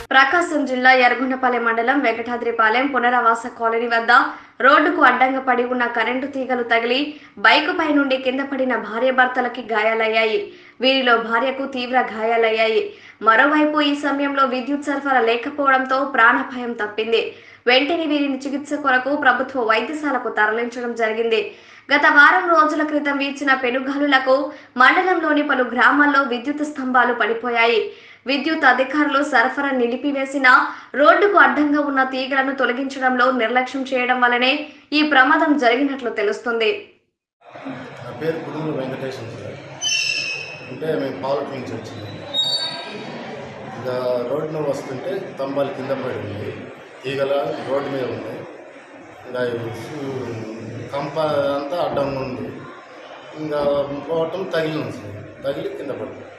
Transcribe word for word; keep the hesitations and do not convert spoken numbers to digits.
ప్రకాశం జిల్లా యర్గుండపాలెం మండలం వెంకటాద్రిపాలెం పునరావాస కాలనీ వద్ద రోడ్డుకు అడ్డంగా పడి ఉన్న కరెంటు తీగలు తగిలి బైకుపై నుండి కింద పడిన భార్యాభర్తలకి గాయాలయ్యాయి. వీరిలో భార్యకు తీవ్ర గాయాలయ్యాయి. మరోవైపు ఈ సమయంలో విద్యుత్ సరఫరా లేకపోవడంతో ప్రాణభయం తప్పింది. వెంటనే వీరిని చికిత్స కొరకు ప్రభుత్వ వైద్యశాలకు తరలించడం జరిగింది. గత వారం రోజుల క్రితం వీచిన పెనుగాలులకు మండలంలోని పలు గ్రామాల్లో విద్యుత్ స్తంభాలు పడిపోయాయి. విద్యుత్ అధికారులు సరఫరా నిలిపివేసిన రోడ్డుకు అడ్డంగా ఉన్న తీగలను తొలగించడంలో నిర్లక్ష్యం చేయడం వల్లనే ఈ ప్రమాదం జరిగినట్లు తెలుస్తుంది. నా పేరు కుడుముల వెంకటేశ్వర సార్. అంటే మేము పాలక నుంచి వచ్చింది. ఇంకా రోడ్డును వస్తుంటే స్తంభాలు కింద పడి ఉంది, తీగల రోడ్డు మీద ఉంది. ఇంకా కంప అంతా అడ్డంగా ఉంది. ఇంకా పోవటం తగిలి ఉంది సార్, తగిలి కింద పడింది.